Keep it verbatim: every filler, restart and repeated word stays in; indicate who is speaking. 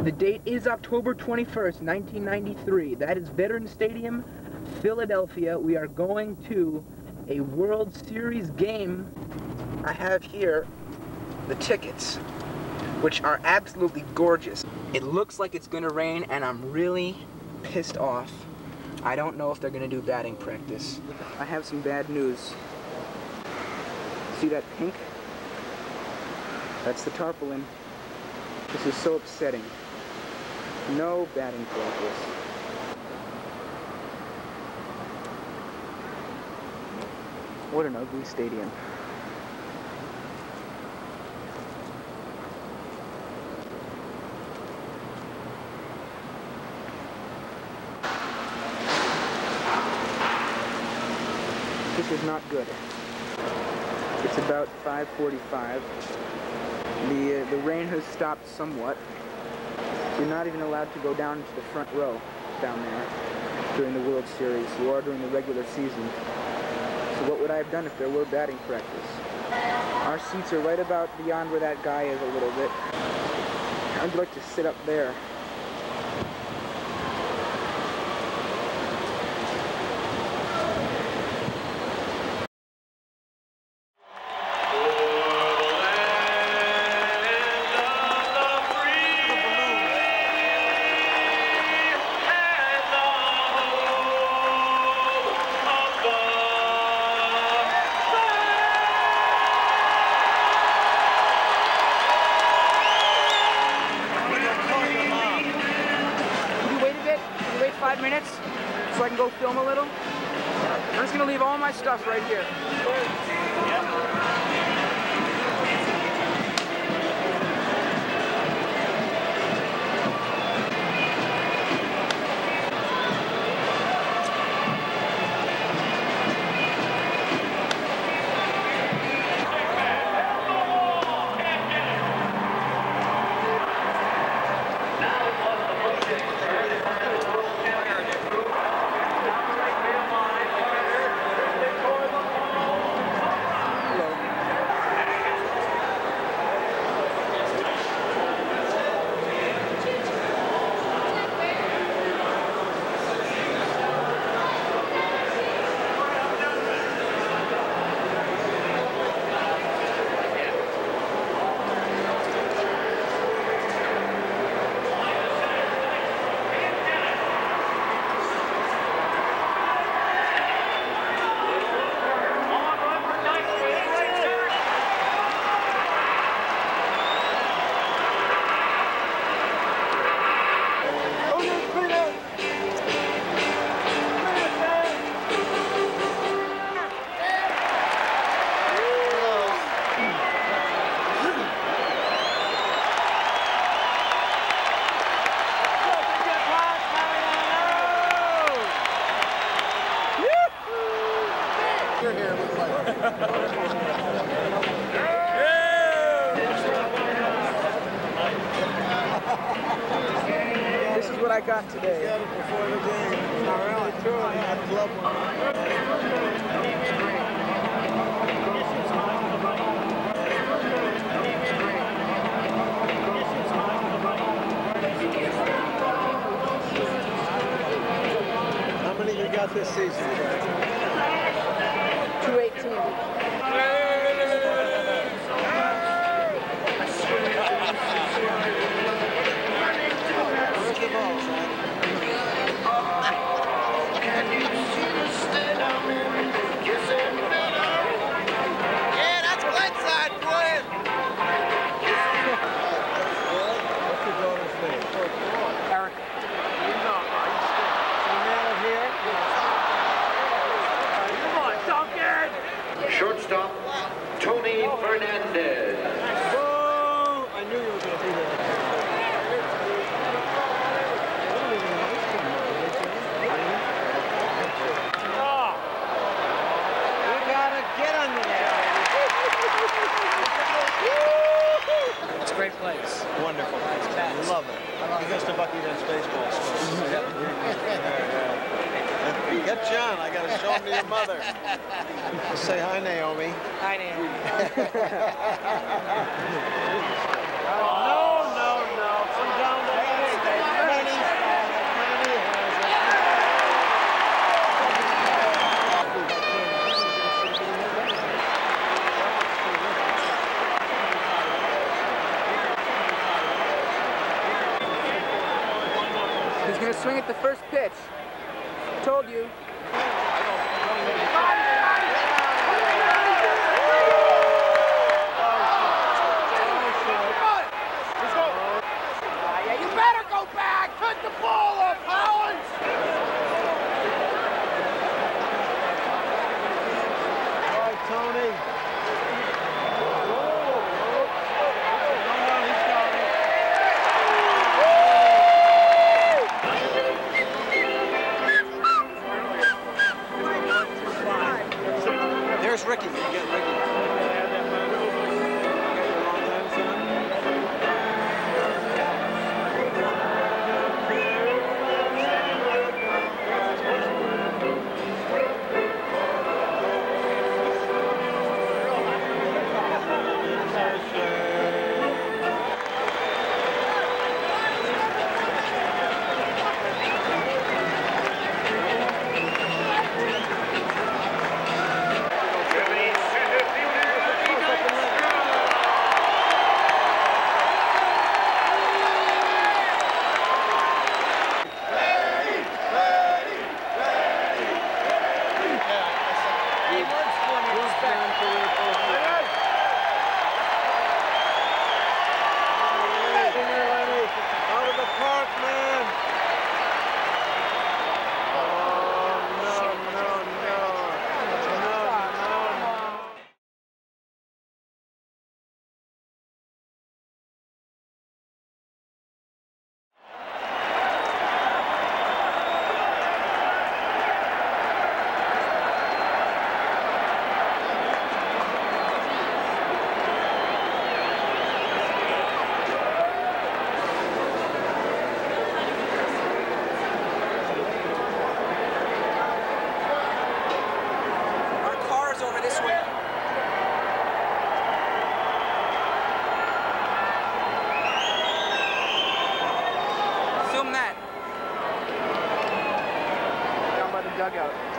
Speaker 1: The date is October twenty-first, nineteen ninety-three. That is Veterans Stadium, Philadelphia. We are going to a World Series game. I have here the tickets, which are absolutely gorgeous. It looks like it's gonna rain, and I'm really pissed off. I don't know if they're gonna do batting practice. I have some bad news. See that pink? That's the tarpaulin. This is so upsetting. No batting practice. What an ugly stadium. This is not good. It's about five forty-five. The, uh, the rain has stopped somewhat. You're not even allowed to go down into the front row down there during the World Series. You are during the regular season. So what would I have done if there were batting practice? Our seats are right about beyond where that guy is a little bit. I'd like to sit up there. Five minutes so I can go film a little. I'm just gonna leave all my stuff right here. This is what I got today.
Speaker 2: Got it before the game. Not really true. I had a club one. How many you got this season?
Speaker 1: two eighteen.
Speaker 3: Shortstop, Tony Fernandez.
Speaker 2: Oh, I knew you were going to do that. Oh, we got to get under there.
Speaker 1: It's a great place.
Speaker 2: Wonderful. It's love it. He goes to Bucky does baseball. Get John. I got to show him to your mother. Say hi, Naomi.
Speaker 1: Hi, Naomi.
Speaker 2: No, no, no. From down there.
Speaker 1: gonna swing at the first pitch. Told you.
Speaker 4: You better go back! Cut the ball up, Howard!
Speaker 2: All right, Tony. There's Ricky. You get Ricky.
Speaker 1: Dugout.